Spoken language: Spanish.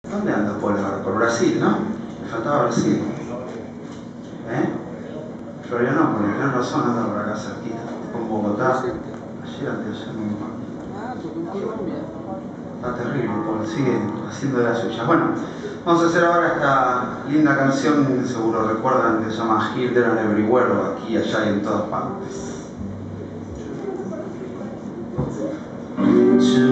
¿Dónde anda Paul ahora? Por Brasil, ¿no? Me faltaba Brasil. Florianópolis, tenés razón, anda por acá cerquita. Con Bogotá. Ayer, anteayer, no me acuerdo. Ah, porque en Colombia. Está terrible, Paul, sigue haciendo de las suyas. Bueno, vamos a hacer ahora esta linda canción que seguro recuerdan, que se llama Here, There and Everywhere, o Aquí, Allá y en Todas Partes.